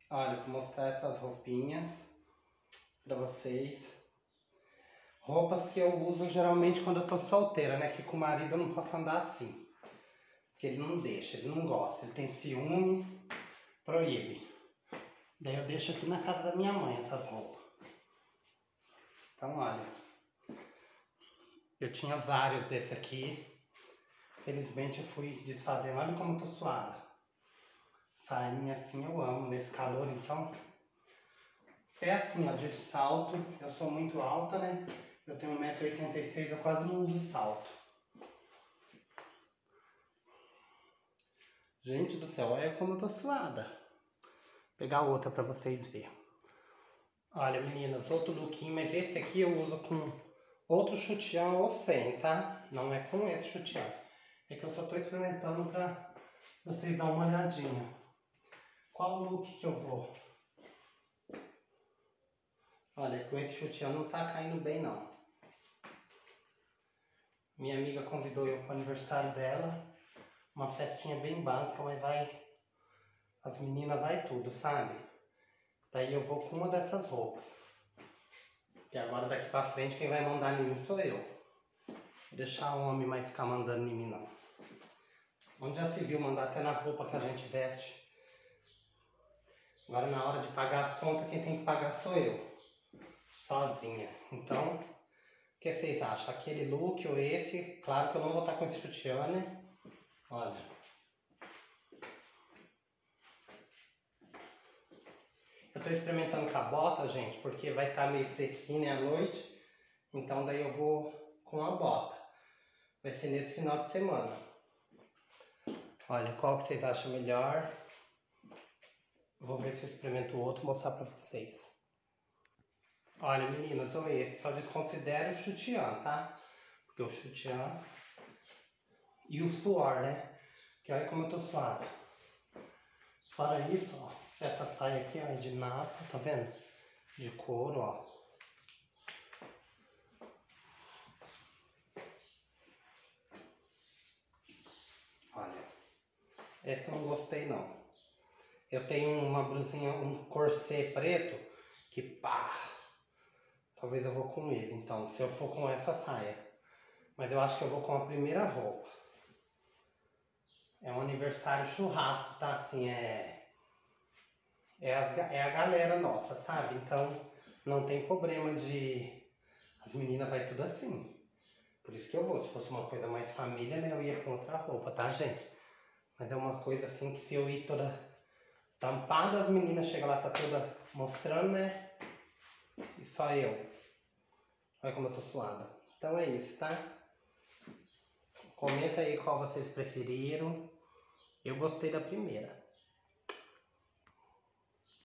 Olha, vou mostrar essas roupinhas pra vocês. Roupas que eu uso geralmente quando eu tô solteira, né? Que com o marido eu não posso andar assim. Porque ele não deixa, ele não gosta, ele tem ciúme, proíbe. Daí eu deixo aqui na casa da minha mãe essas roupas. Então, olha. Eu tinha vários desse aqui. Felizmente eu fui desfazendo. Olha como eu tô suada. Sainha assim eu amo nesse calor, então. É assim, ó, de salto. Eu sou muito alta, né? Eu tenho 1,86 m, eu quase não uso salto. Gente do céu, olha como eu tô suada. Vou pegar outra pra vocês verem. Olha, meninas, outro lookinho, mas esse aqui eu uso com outro sutiã ou sem, tá? Não é com esse sutiã. É que eu só tô experimentando pra vocês darem uma olhadinha. Qual look que eu vou? Olha, com esse sutiã não tá caindo bem, não. Minha amiga convidou eu para o aniversário dela. Uma festinha bem básica, mas vai... As meninas vai tudo, sabe? Daí eu vou com uma dessas roupas. E agora daqui pra frente quem vai mandar em mim sou eu. Vou deixar o homem mais ficar mandando em mim, não. Onde já se viu mandar até na roupa que a gente veste. Agora na hora de pagar as contas, quem tem que pagar sou eu. Sozinha. Então, o que vocês acham? Aquele look ou esse? Claro que eu não vou estar com esse sutiã, né? Olha. Eu tô experimentando com a bota, gente, porque vai estar meio fresquinho à noite. Então daí eu vou com a bota. Vai ser nesse final de semana. Olha, qual que vocês acham melhor? Vou ver se eu experimento o outro e mostrar pra vocês. Olha, meninas, ou esse. Só desconsidere o sutiã, tá? Porque o sutiã e o suor, né? Que olha como eu tô suada. Fora isso, ó. Essa saia aqui, ó, é de napa, tá vendo? De couro, ó. Olha. Essa eu não gostei, não. Eu tenho uma blusinha, um corset preto, que pá! Talvez eu vou com ele, então, se eu for com essa saia. Mas eu acho que eu vou com a primeira roupa. É um aniversário churrasco, tá? Assim, é a galera nossa, sabe? Então, não tem problema de... As meninas vai tudo assim. Por isso que eu vou. Se fosse uma coisa mais família, né? Eu ia com outra roupa, tá, gente? Mas é uma coisa assim que se eu ir toda tampada, as meninas chegam lá, tá toda mostrando, né? E só eu. Olha como eu tô suada. Então é isso, tá? Comenta aí qual vocês preferiram. Eu gostei da primeira.